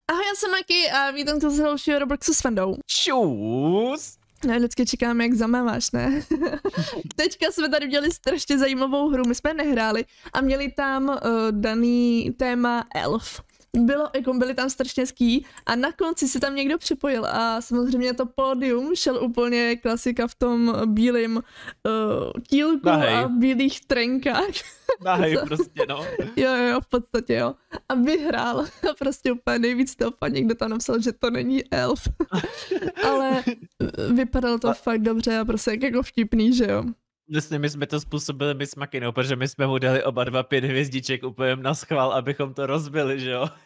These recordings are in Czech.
Ahoj, já jsem Maki a vítám tu z dalšího Robloxu s Fandou. Čus! No, vždycky čekám, jak zamáváš, ne? Teďka jsme tady měli strašně zajímavou hru, my jsme nehráli a měli tam daný téma elf. Byli tam strašně hezký a na konci se tam někdo připojil a samozřejmě to pódium šel úplně klasika v tom bílém tílku a v bílých trenkách. Nahej, prostě no. Jo, v podstatě jo. A vyhrál a prostě úplně nejvíc toho a někdo tam napsal, že to není elf. Ale vypadalo to fakt dobře a prostě jako vtipný, že jo. Vlastně my jsme to způsobili my s Makinou, protože my jsme mu dali oba 5 hvězdiček úplně na schvál, abychom to rozbili, že jo?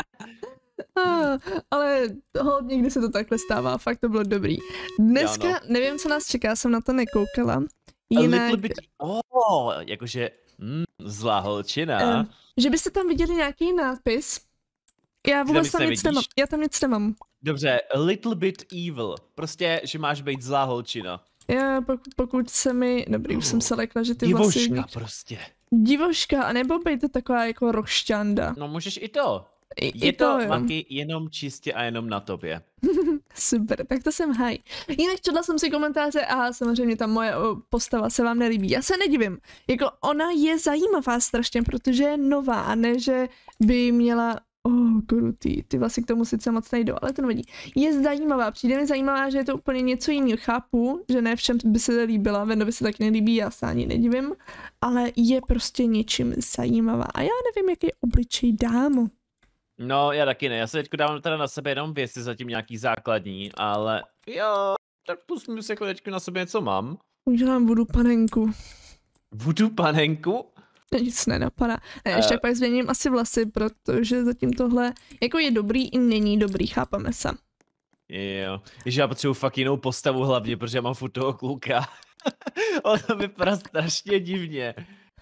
Ale někdy se to takhle stává, fakt to bylo dobrý. Dneska jo, no. Nevím, co nás čeká, jsem na to nekoukala. Jinak... Jakože zlá holčina. Že byste tam viděli nějaký nápis. Já vůbec tam nic nemám. Já tam nic nemám. Dobře, a little bit evil. Prostě, že máš být zlá holčina. Já pokud se mi... Dobrý, už jsem se lekla, že ty vlasy... Divoška prostě. Divoška, anebo bejte taková jako rošťanda. No můžeš i to. Je to Maki, jenom čistě a jenom na tobě. Super, tak to jsem haj. Jinak četla jsem si komentáře a samozřejmě ta moje postava se vám nelíbí. Já se nedivím. Jako ona je zajímavá strašně, protože je nová a ne, že by měla... krutý, ty vlasy k tomu sice moc nejdou, ale to nevadí. Je zajímavá, přijde mi zajímavá, že je to úplně něco jiného. Chápu, že ne všem by se líbila, Vendovi se taky nelíbí, já se ani nedivím, ale je prostě něčím zajímavá a já nevím, jaký obličej dám. No, já taky ne, já se teďko dávám teda na sebe jenom věci zatím nějaký základní, ale jo, tak pustím si jako teďko na sebe něco mám. Udělám voodoo panenku. Voodoo panenku? Nic nenapadá. Ne, ještě pak změním asi vlasy, protože zatím tohle jako je dobrý i není dobrý, chápeme se. Jo, že já potřebuji fakt jinou postavu hlavně, protože já mám furt toho kluka. Ono vypadá strašně divně.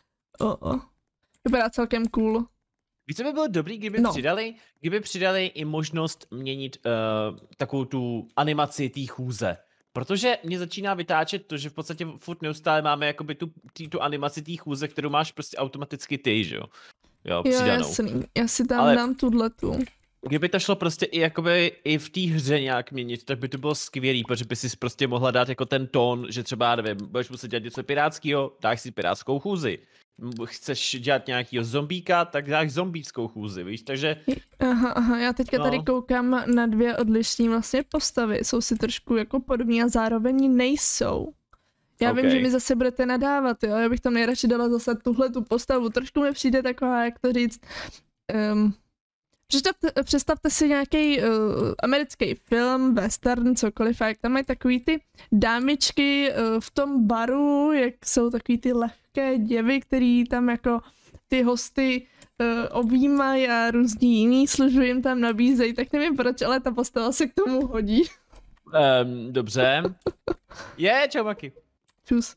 Vypadá celkem cool. Víš, co by bylo dobrý, kdyby přidali i možnost měnit takovou tu animaci té chůze. Protože mě začíná vytáčet to, že v podstatě furt neustále máme jakoby tu animaci té chůze, kterou máš prostě automaticky ty, že jo? Jo, přidanou. Jasný. Já si tam dám tuhletu. Kdyby to šlo prostě i jakoby i v té hře nějak měnit, tak by to bylo skvělý, protože by si prostě mohla dát jako ten tón, že třeba, nevím, budeš muset dělat něco pirátského, dáš si pirátskou chůzi. Chceš dělat nějakýho zombíka, tak dáš zombíckou chůzi, víš, takže... Aha, já teďka tady koukám na dvě odlišné vlastně postavy, jsou si trošku jako podobní a zároveň nejsou. Já vím, že mi zase budete nadávat, jo, já bych tam nejradši dala zase tuhletu postavu, trošku mi přijde taková, jak to říct... Představte si nějaký americký film, western, cokoliv, a jak tam mají takový ty dámičky v tom baru, jak jsou takový ty lehké děvy, který tam jako ty hosty objímají a různí jiný služby jim tam nabízejí, tak nevím proč, ale ta postava se k tomu hodí. Dobře. Čau Maki. Čus.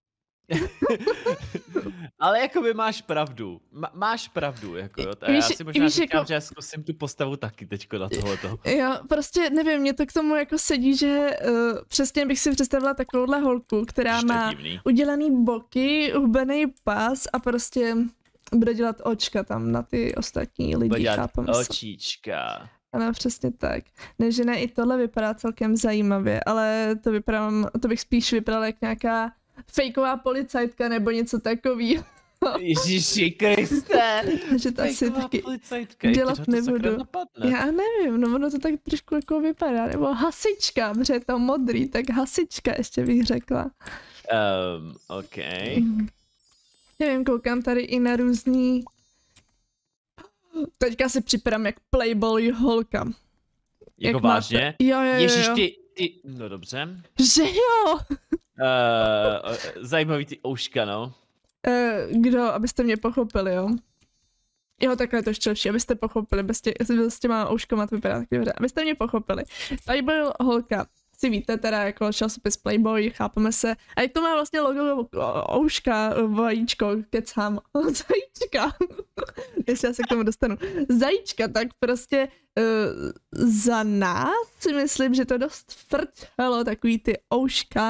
Ale jakoby máš pravdu. Máš pravdu, jako jo. Já si možná říkám, jako... že já zkusím tu postavu taky teďko na tohleto. Jo, prostě nevím, mě to k tomu jako sedí, že přesně bych si představila takovouhle holku, která má udělaný boky, hubený pás a prostě bude dělat očka tam na ty ostatní lidi, chápem se. Očička. Ano, přesně tak. Ne, že ne, i tohle vypadá celkem zajímavě, ale to bych spíš vypadala jak nějaká fejková policajtka nebo něco takový. Ježiši Kriste! Že to asi taky dělat nebudu. Já nevím, no ono to tak trošku jako vypadá. Nebo hasička, protože je to modrý, tak hasička ještě bych řekla. OK. Nevím, koukám tady i na různý... Teďka si připadám jak playboy holka. Jako vážně? Jo. Ježiš, ty... No dobře. Že jo? Zajímavý ty ouška, no. Abyste mě pochopili, jo? Jo, takhle je to ještě lepší, abyste pochopili, s těma ouškama to vypadá taky dobře, abyste mě pochopili. Playboy holka, si víte teda jako časopis Playboy, chápeme se. A jak to má vlastně logo ouška, vajíčko, kecám, zajíčka, jestli já se k tomu dostanu. Zajíčka, tak prostě za nás si myslím, že to dost frčelo, takový ty ouška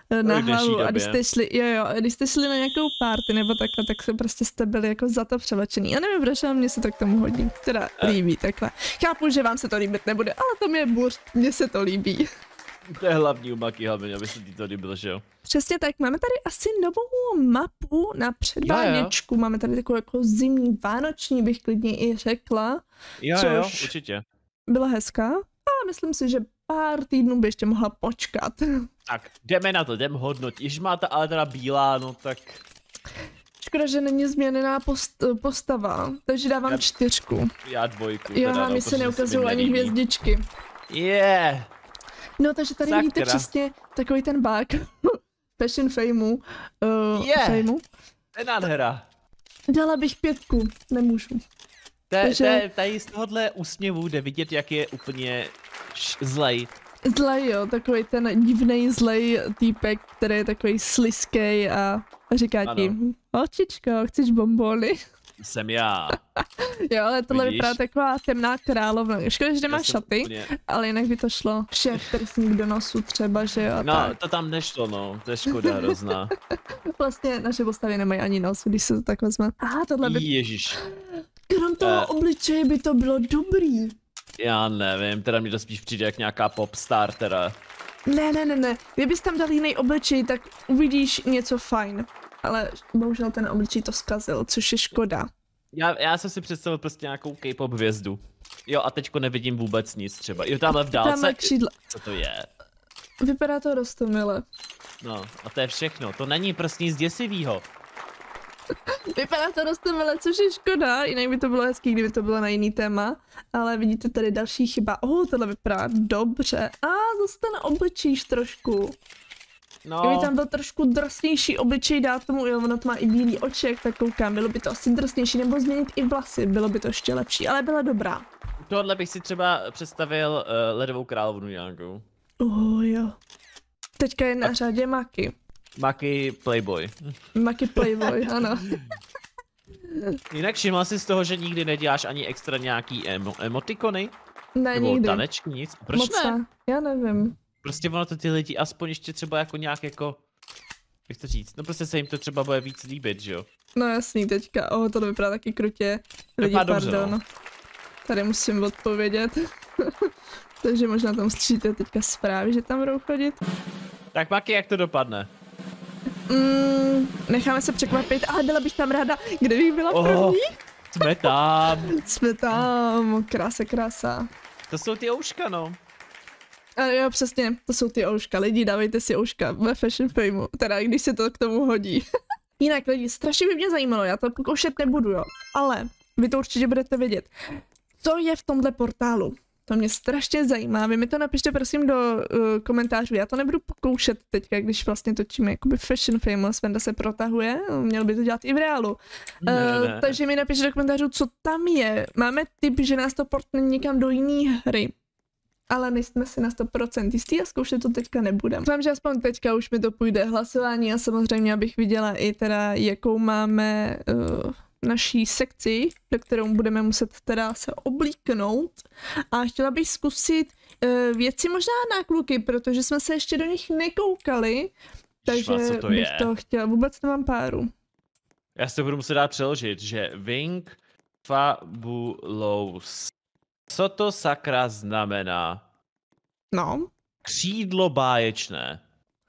na hlavu a když jste šli na nějakou party nebo takhle, tak se prostě jste byli jako za to převlečený. Já nevím, proč, ale mně se to k tomu hodí, teda líbí takhle. Chápu, že vám se to líbit nebude, ale to mě burst, mně se to líbí. To je hlavní u Maki hlavně, aby se ti to líbilo, že jo? Přesně tak, máme tady asi novou mapu na předváděčku, máme tady takovou jako zimní, vánoční bych klidně i řekla. Jo, určitě. Byla hezká, ale myslím si, že pár týdnů by ještě mohla počkat. Tak, jdeme na to, jdeme hodnotit. Když máte ale teda bílá, no tak... Škoda, že není změněná postava, takže dávám 4. Já 2. Jo, a mi se neukazují ani hvězdičky. No, takže tady vidíte přesně takový ten bug. Fashion fameu. Fameu. To je nádhera. Dala bych 5, nemůžu. Tady z tohohle úsměvu jde vidět, jak je úplně zlej. Zlej, jo, takový ten divnej zlej týpek, který je takový sliskej a říká ti, holčičko, chceš bonbony? Jsem já. Jo, ale tohle vypadá taková temná královna. Škoda, že nemá šaty, ale jinak by to šlo. Šéf prsník do nosu třeba, že jo. No, tak. To tam nešlo, no, to je škoda hrozná. Vlastně naše postavy nemají ani nos, když se to tak vezme. Aha, tohle by... Ježiš. Krom toho obličeje by to bylo dobrý. Já nevím, teda mi to spíš přijde jak nějaká popstar teda. Ne. Kdybys tam dal jiný obličej, tak uvidíš něco fajn. Ale bohužel ten obličej to zkazil, což je škoda. Já jsem si představil prostě nějakou K-pop hvězdu. Jo, a teďko nevidím vůbec nic třeba. Jo, tamhle v dálce. Tamhle křídla. Co to je? Vypadá to roztomile. No, a to je všechno. To není prostě nic děsivýho. Vypadá to roztomile, což je škoda. Jinak by to bylo hezký, kdyby to bylo na jiný téma. Ale vidíte tady další chyba. Tohle vypadá dobře. Zase ten obličejš trošku. No. Kdyby tam byl trošku drsnější obličej, dát tomu, jo, ono to má i bílý oček, tak koukám, bylo by to asi drsnější, nebo změnit i vlasy, bylo by to ještě lepší, ale byla dobrá. Tohle bych si třeba představil ledovou královnu nějakou. Jo. Teďka je na řadě Maki. Maki Playboy. Maki Playboy, ano. Jinak všimla jsi z toho, že nikdy neděláš ani extra nějaký emotikony? Ne, nebo nikdy. Tanečky, nic? Proč moc ne? Já nevím. Prostě ono to ty lidi aspoň ještě třeba jako nějak jako, jak to říct, no prostě se jim to třeba bude víc líbit, že jo? No jasný, teďka, to vypadá taky krutě. Lidi, dobře, pardon. no. Tady musím odpovědět. Takže možná tam stříte teďka zprávy, že tam budou chodit. Tak Maki, jak to dopadne? Necháme se překvapit, ale byla bych tam ráda, kde bych byla první. Jsme tam. Jsme tam, krása. To jsou ty ouška, no. Jo, přesně, to jsou ty ouška. Lidi, dávejte si ouška ve Fashion fameu, teda když se to k tomu hodí. Jinak lidi, strašně by mě zajímalo, já to pokoušet nebudu, jo. Ale vy to určitě budete vědět. Co je v tomhle portálu? To mě strašně zajímá, vy mi to napište prosím do komentářů, já to nebudu pokoušet teďka, když vlastně točíme jakoby Fashion famous, Venda se protahuje, měl by to dělat i v reálu. Ne. Takže mi napište do komentářů, co tam je. Máme tip, že nás to portne někam do jiné hry. Ale nejsme si na 100% jistý a zkoušet to teďka nebudem. Doufám, že aspoň teďka už mi to půjde hlasování a samozřejmě abych viděla i teda, jakou máme naší sekci, do kterou budeme muset teda se oblíknout. A chtěla bych zkusit věci možná na kluky, protože jsme se ještě do nich nekoukali. Takže bych to chtěla, vůbec nemám páru. Já si to budu muset dát přeložit, že Wing Fabulous. Co to sakra znamená? No. Křídlo báječné.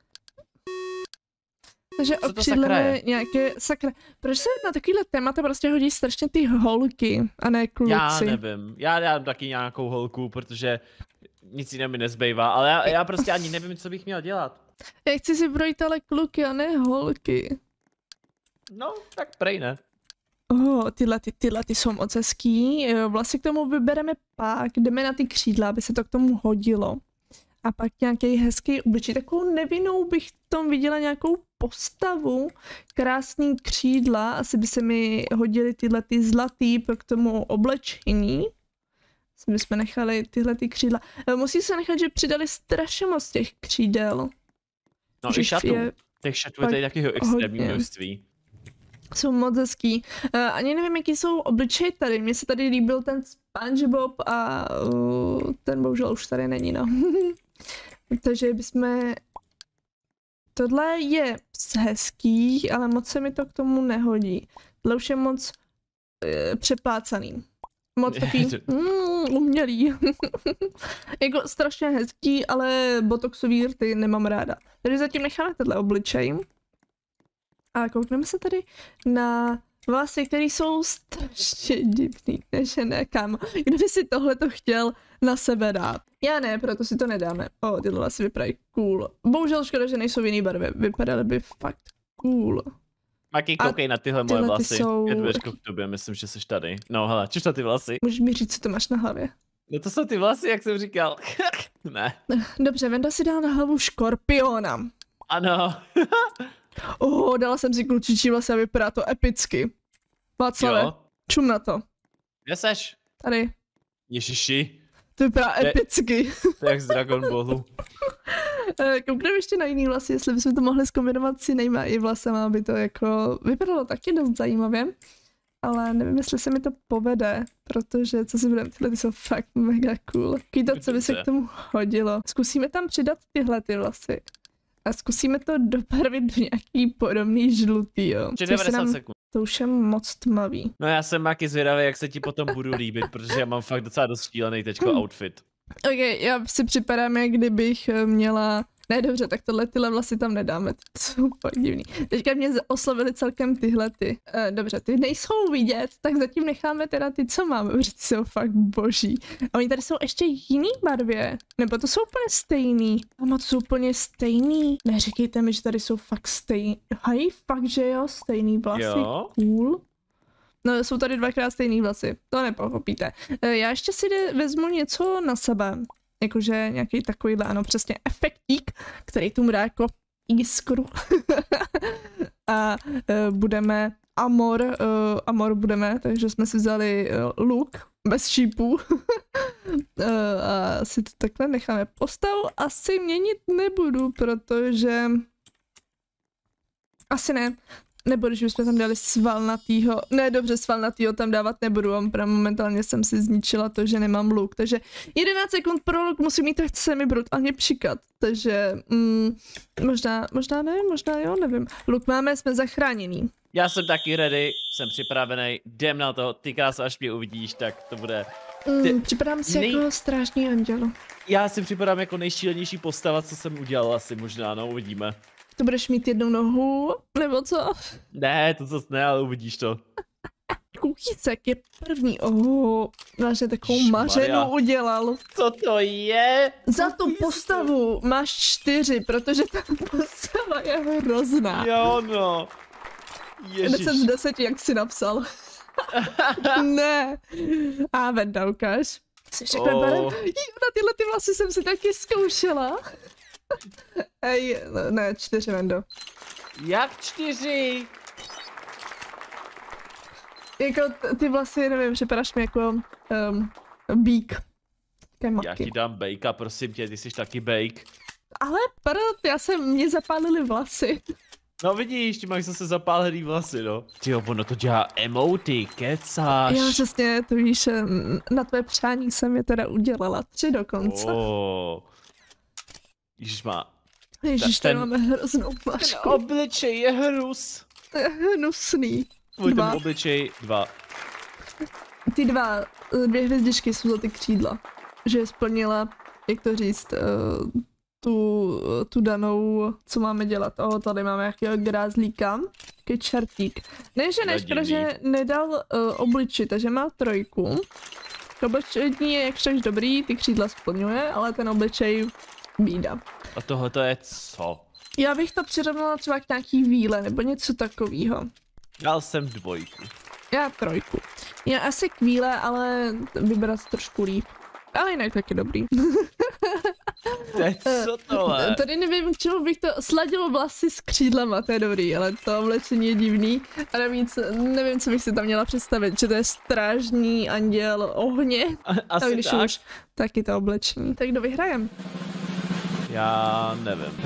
Takže okřídlené nějaké sakra. Proč se na takovýhle témata prostě hodí strašně ty holky a ne kluci? Já nevím. Já dám taky nějakou holku, protože nic jiného mi nezbývá, ale já prostě ani nevím, co bych měl dělat. Já chci si projít ale kluky a ne holky. No, tak prej ne. Tyhle jsou moc hezký. Vlastně k tomu vybereme pak, jdeme na ty křídla, aby se to k tomu hodilo. A pak nějaký hezký obličej. Takovou nevinnou bych v tom viděla nějakou postavu. Krásný křídla. Asi by se mi hodily tyhle ty zlatý k tomu oblečení. Asi bychom nechali tyhle ty křídla. Musí se nechat, že přidali strašně moc těch křídel. No i šatů. Těch šatů je tady takového extrémní množství. Jsou moc hezký. Ani nevím, jaký jsou obličeje tady. Mně se tady líbil ten SpongeBob a ten bohužel už tady není, no. Takže bychom tohle je hezký, ale moc se mi to k tomu nehodí. Tohle už je moc přeplácaný. Moc takový umělý. Jako strašně hezký, ale botoxový rty nemám ráda. Takže zatím necháme tenhle obličej. A koukneme se tady na vlasy, které jsou strašně divný, než ne, kámo. Kdo by si tohleto chtěl na sebe dát? Já ne, proto si to nedáme. Tyhle vlasy vypadají cool. Bohužel škoda, že nejsou v jiný barvě. Vypadaly by fakt cool. Maki, koukej na tyhle moje vlasy. Jsou... Já dveřku k tobě, myslím, že jsi tady. No hele, čiž na ty vlasy. Můžeš mi říct, co to máš na hlavě? No to jsou ty vlasy, jak jsem říkal. Ne. Dobře, Venda si dala na hlavu škorpiona. Ano. Dala jsem si klučičí vlasy a vypadá to epicky. Václave, čum na to. Kde seš? Tady. Ježiši. To vypadá epicky. To je jak z Dragon Ballu. Koukneme ještě na jiný vlasy, jestli bychom to mohli zkombinovat s jinýma i vlasama, aby to jako vypadalo taky dost zajímavě. Ale nevím, jestli se mi to povede, protože co si budeme, tyhle ty jsou fakt mega cool. Takový to, co by se k tomu hodilo. Zkusíme tam přidat tyhle ty vlasy. A zkusíme to dobarvit do nějaký podobný žlutý, jo. 90 sekund. To už je moc tmavý. No já jsem Maki zvědavý, jak se ti potom budu líbit, protože já mám fakt docela dost štílený teďko outfit. Ok, já si připadám, jak kdybych měla... Ne, dobře, tak tyhle vlasy tam nedáme, to jsou fakt divný. Teďka mě oslovily celkem tyhle ty. Dobře, ty nejsou vidět, tak zatím necháme teda ty, co máme, protože ty jsou fakt boží. A oni tady jsou ještě jiný barvě, nebo to jsou úplně stejný. Mama, to jsou úplně stejný. Neříkejte mi, že tady jsou fakt stejný. Hej, fakt, že jo, stejný vlasy, jo. Cool. No, jsou tady dvakrát stejný vlasy, to nepochopíte. Já ještě si vezmu něco na sebe. Jakože nějaký takovýhle, ano, přesně efektík, který tomu dá jako jiskru. A budeme Amor budeme, takže jsme si vzali luk bez šípů. A si to takhle necháme. Postavu asi měnit nebudu, protože asi ne. Nebo když bychom tam dali svalnatýho, ne dobře, svalnatýho tam dávat nebudu, momentálně jsem si zničila to, že nemám luk, takže 11 sekund pro luk musím mít, tak chce se mi brutálně přikat, takže možná ne, možná jo, nevím. Luk máme, jsme zachráněný. Já jsem taky ready, jsem připravený, jdem na to, ty krása, až mě uvidíš, tak to bude... Připadám si jako strážný anděl. Já si připadám jako nejšílenější postava, co jsem udělal asi možná, no uvidíme. To budeš mít jednu nohu, nebo co? Ne, to zase ne, ale uvidíš to. Kukícek je první. Vážně takovou mařenu udělal. Co to je? Za tu postavu máš 4, protože ta postava je hrozná. Jo no. Ježiš. 10 z 10, jak jsi napsal. Ne. A Venda, ukáž. Jsi řekl, na tyhle ty vlasy jsem si taky zkoušela. Ej, ne, 4, Vendo. Jak 4? Jako ty vlasy, nevím, připadáš mi jako bík. Já ti dám bejka, prosím tě, ty jsi taky bejk. Ale mě zapálily vlasy. No vidíš, ty máš zase zapálený vlasy, no. Tyjo, ono to dělá emoty, kecáš. Já přesně, to víš, na tvé přání jsem je teda udělala, 3 dokonce. Ježiš, tady máme hroznou plášku. Ten obličej je hrus. Hnusný. Tvůj ten obličej 2. Ty 2 hvězdičky jsou za ty křídla. Že splnila, jak to říct, tu danou, co máme dělat. Tady máme nějakého grázlíka. Takový čertík. Ne, že neškoda, že nedal obličej, takže má 3. Obličejní je jakž tak dobrý, ty křídla splňuje, ale ten obličej bída. A tohle to je co? Já bych to přirovnala třeba k nějaký víle, nebo něco takového. Dal jsem 2. Já 3. Já asi k víle, ale vybrat trošku líp. Ale jinak taky dobrý. Co tohle? Tady nevím, k čemu bych to sladil vlasy s křídlama, to je dobrý, ale to oblečení je divný. A navíc nevím, co bych si tam měla představit, že to je strážný anděl ohně. Asi tak. Když už, taky to oblečení. Tak kdo vyhrajem? Já nevím.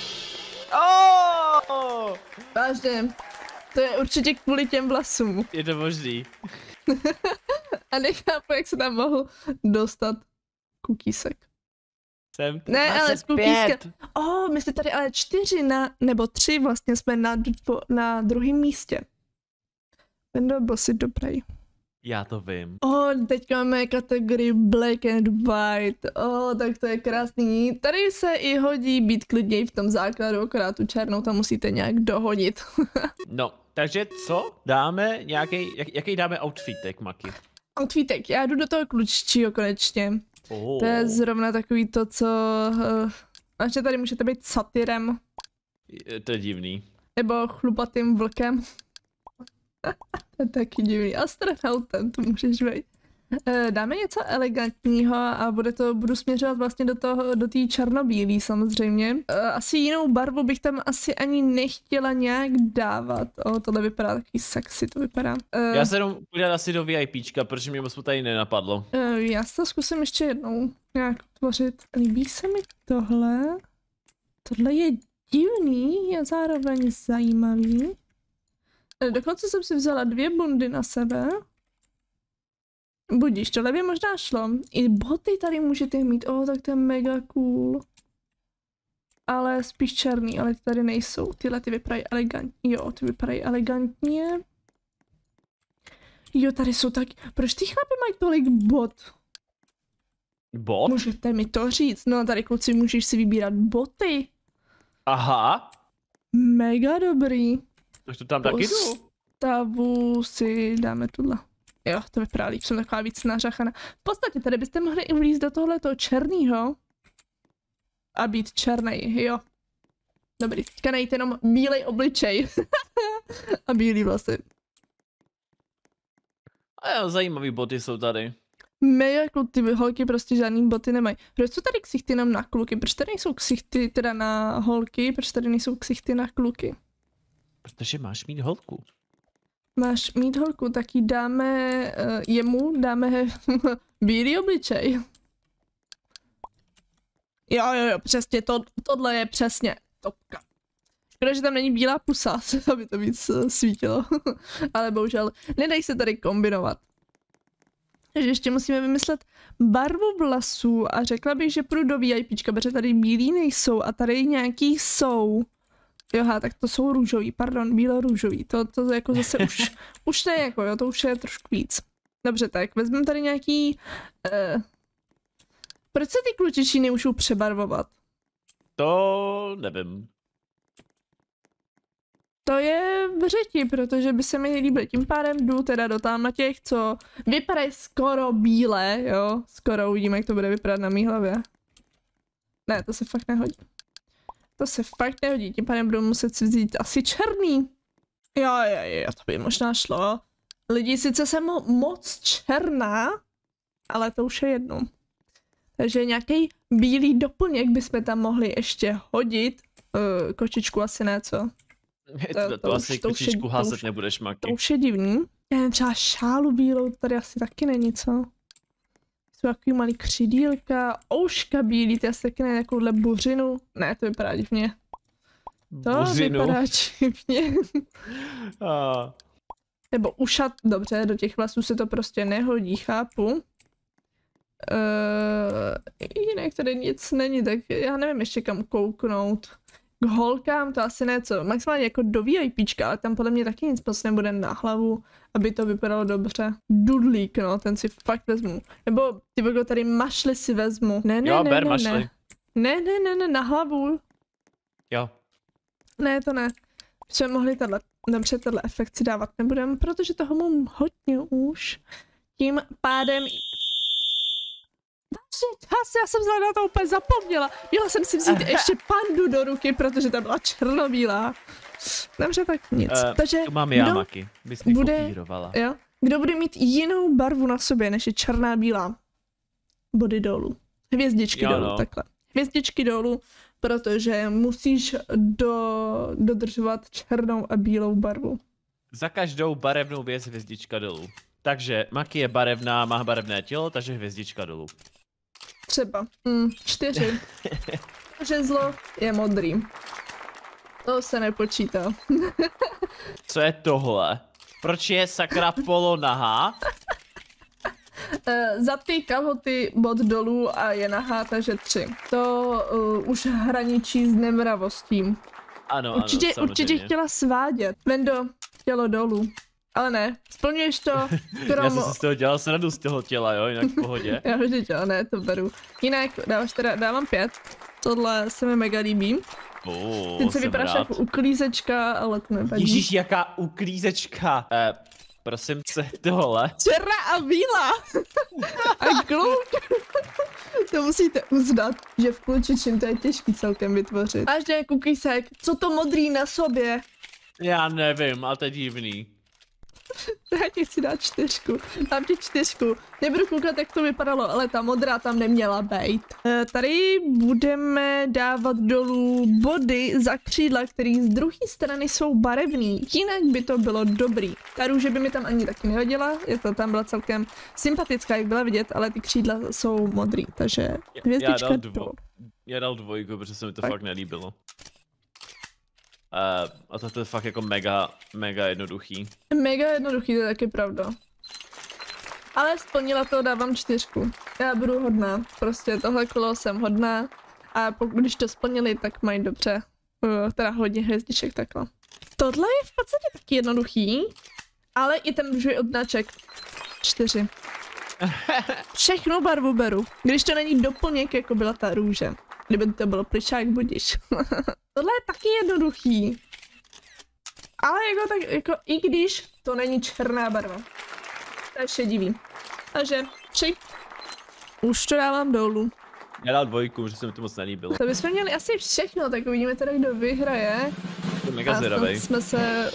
Vážně, to je určitě kvůli těm vlasům. Je to možný. A nechápu, jak se tam mohl dostat kukísek. Ne, ale z cookies. My jsme tady ale 4 nebo 3 vlastně jsme na druhém místě. Vendo, byl si dobrý. Já to vím. Teďka máme kategorii Black and White. Tak to je krásný. Tady se i hodí být klidněji v tom základu, akorát tu černou tam musíte nějak dohodit. No, takže co? Dáme jaký dáme outfitek, Maki? Outfitek, já jdu do toho kluččího konečně. To je zrovna takový to, co... Ještě tady můžete být satyrem. To je divný. Nebo chlupatým vlkem. To je taky divný. Astronautem to můžeš být. Dáme něco elegantního a budu směřovat vlastně do té černobílý samozřejmě. Asi jinou barvu bych tam asi ani nechtěla nějak dávat. Tohle vypadá takový sexy, to vypadá. Já se jenom podívat asi do VIPčka, protože mě moc tady nenapadlo. Já si to zkusím ještě jednou nějak tvořit. Líbí se mi tohle. Tohle je divný a zároveň zajímavý. Dokonce jsem si vzala 2 bundy na sebe. Budíš, tohle by možná šlo. I boty tady můžete mít, tak to je mega cool. Ale spíš černý, ale ty tady nejsou. Tyhle ty vypadají elegantně. Jo, ty vypadají elegantně. Jo, tady jsou tak... Proč ty chlapi mají tolik bot? Bot? Můžete mi to říct. No tady kluci můžeš si vybírat boty. Aha. Mega dobrý. Tak to tam taky jdu. Postavu si dáme tuhle. Jo, to vypadá líp, jsem taková víc nařachaná. V podstatě tady byste mohli i vlízt do tohletoho černýho a být černej, jo. Dobrý, teďka najít jenom bílej obličej. A bílý vlasy. A jo, zajímavý boty jsou tady. Jako ty holky prostě žádný boty nemají. Proč jsou tady ksichty jenom na kluky? Proč tady nejsou ksichty teda na holky? Proč tady nejsou ksichty na kluky? Protože máš mít holku. Máš mít holku, tak jí dáme, dáme bílý obličej. Jo, přesně, tohle je přesně topka. Škoda, že tam není bílá pusa, aby to víc svítilo. Ale bohužel, nedají se tady kombinovat. Takže ještě musíme vymyslet barvu vlasů a řekla bych, že půjdu do VIPčka, protože tady bílí nejsou a tady nějaký jsou. Joha, tak to jsou růžový, pardon, bílo-růžový, to jako zase už ne jako, jo, to už je trošku víc. Dobře, tak vezmeme tady nějaký, proč se ty klučičí nemůžou přebarvovat? To nevím. To je v řeti, protože by se mi nelíbily, tím pádem jdu teda do tamhle těch, co vypadají skoro bílé, jo, skoro uvidíme, jak to bude vypadat na mý hlavě. Ne, to se fakt nehodí. To se fakt nehodí, tím pádem budu muset si vzít asi černý. Jo, to by možná šlo. Lidi, sice jsem moc černá, ale to už je jedno. Takže nějaký bílý doplněk bychom tam mohli ještě hodit. Kočičku asi ne, co? To asi kočičku házet nebudeš, Maki. To už je divný. Třeba šálu bílou tady asi taky není, co? Jsou takový malý křidílka, ouška bílý, ty asi taky ne, takovouhle buřinu. Ne, to vypadá divně. To vypadá divně. Nebo ušat, dobře, do těch vlasů se to prostě nehodí, chápu. Jinak tady nic není, tak já nevím ještě kam kouknout. K holkám to asi ne, co? Maximálně jako do VIPčka, ale tam podle mě taky nic moc nebude na hlavu, aby to vypadalo dobře. Dudlík, no, ten si fakt vezmu. Nebo ty vogo tady mašly si vezmu. Ne, na hlavu. Jo. Ne, to ne. Jsme mohli tenhle efekt si dávat nebudem, protože toho mám hodně už. Tím pádem... Já jsem na to úplně zapomněla. Měla jsem si vzít ještě pandu do ruky, protože ta byla černobílá. Dobře, tak nic. Takže tu mám já, Maki. Bys mě kopírovala. Jo? Kdo bude mít jinou barvu na sobě, než je černá bílá? Body dolů. Hvězdičky dolů, takhle. Hvězdičky dolů, protože musíš dodržovat černou a bílou barvu. Za každou barevnou věc hvězdička dolů. Takže Maki je barevná, má barevné tělo, takže hvězdička dolů. Třeba. 4. Žezlo je modrý. To se nepočítá. Co je tohle? Proč je sakra polonahá? Za ty kalhoty bod dolů a je nahá, takže 3. To už hraničí s nemravostí. Ano, určitě chtěla svádět. Vendo, tělo dolů. Ale ne, splňuješ to. Já jsem si z toho dělal sradu z toho těla, jo, jinak v pohodě. Já vždyť jo, ne, to beru. Jinak dávám 5. Tohle se mi mega líbí. Teď se vypadáš jako uklízečka, ale to nevadí. Ježíš, jaká uklízečka. Prosím se, tohle. Černá a bílá. A kluk. To musíte uznat, že v klučičím to je těžký celkem vytvořit. Až jde kukísek, co to modrý na sobě? Já nevím, ale to je divný. Já ti chci dát 4. Dám ti 4. Nebudu koukat, jak to vypadalo, ale ta modrá tam neměla být. Tady budeme dávat dolů body za křídla, které z druhé strany jsou barevný. Jinak by to bylo dobrý. Ta růže by mi tam ani taky nevadila. Tam byla celkem sympatická, jak byla vidět, ale ty křídla jsou modrý, takže hvězdička Já dal 2, protože se mi to fakt nelíbilo. A to je fakt jako mega jednoduchý. Mega jednoduchý, to je taky pravda. Ale splnila to, dávám 4. Já budu hodná, prostě tohle kolo jsem hodná. A když to splnili, tak mají dobře. Teda hodně hvězdiček takhle. Tohle je v podstatě taky jednoduchý, ale i ten růžový odznaček 4. Všechno barvu beru, když to není doplněk, jako byla ta růže. Kdyby to bylo plišák, budiš. Tohle je taky jednoduchý. Ale jako i když to není černá barva. To je šedivý. Takže 3. Už to dávám dolů. Já dal 2, že se mi to moc nelíbilo. To bychom měli asi všechno, tak uvidíme teda, kdo vyhraje. To je mega zvědavej. Jsme se...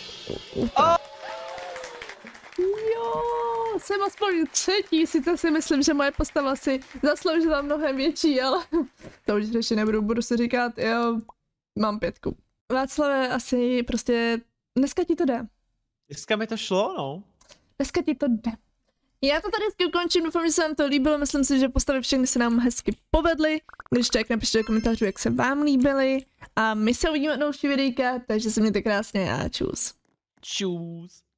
Jo, jsem aspoň 3, sice si myslím, že moje postava si zasloužila mnohem větší, ale to už řešit nebudu, budu si říkat, jo, mám 5. Václave, asi prostě, dneska ti to jde. Dneska mi to šlo, no. Dneska ti to jde. Já to tady hezky ukončím, doufám, že se vám to líbilo, myslím si, že postavy všechny se nám hezky povedly. Když tak napište do komentářů, jak se vám líbily. A my se uvidíme na další videjka, takže se mějte krásně a čus. Čus.